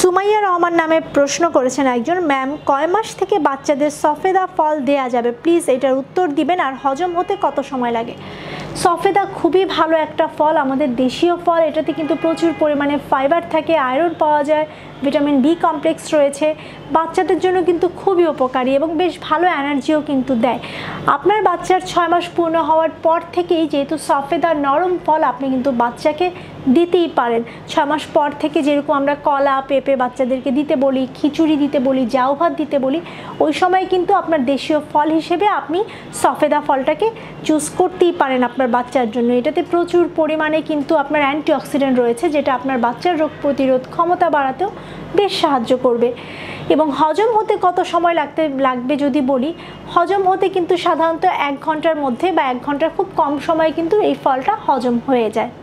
সুমাইয়া রহমান নামে প্রশ্ন করেছেন একজন, ম্যাম কয় মাস থেকে বাচ্চাদের সফেদা ফল দেয়া যাবে, প্লিজ এটার উত্তর দিবেন, আর হজম হতে কত সময় লাগে? সফেদা খুবই ভালো একটা ফল, আমাদের দেশীয় ফল। এটাতে কিন্তু প্রচুর পরিমাণে ফাইবার থাকে, আয়রন পাওয়া যায়, ভিটামিন বি কমপ্লেক্স রয়েছে। বাচ্চাদের জন্য কিন্তু খুবই উপকারী এবং বেশ ভালো এনার্জিও কিন্তু দেয়। আপনার বাচ্চার 6 মাস পূর্ণ হওয়ার পর থেকেই যেহেতু সফেদা নরম ফল, আপনি কিন্তু বাচ্চাকে দিতেই পারেন। 6 মাস পর থেকে যেরকম আমরা কলা, পেঁপে বাচ্চাদেরকে দিতে বলি, খিচুড়ি দিতে বলি, জাউ ভাত দিতে বলি, ওই সময় কিন্তু আপনার দেশীয় ফল হিসেবে আপনি সফেদা ফলটাকে চুজ করতেই পারেন আপনার বাচ্চার জন্য। এটাতে প্রচুর পরিমাণে কিন্তু আপনার অ্যান্টিঅক্সিডেন্ট রয়েছে, যেটা আপনার বাচ্চার রোগ প্রতিরোধ ক্ষমতা বাড়াতেও বেশ সাহায্য করবে। এবং হজম হতে কত সময় লাগবে যদি বলি, হজম হতে কিন্তু সাধারণত 1 ঘন্টার মধ্যে বা 1 ঘন্টার খুব কম সময় কিন্তু এই ফলটা হজম হয়ে যায়।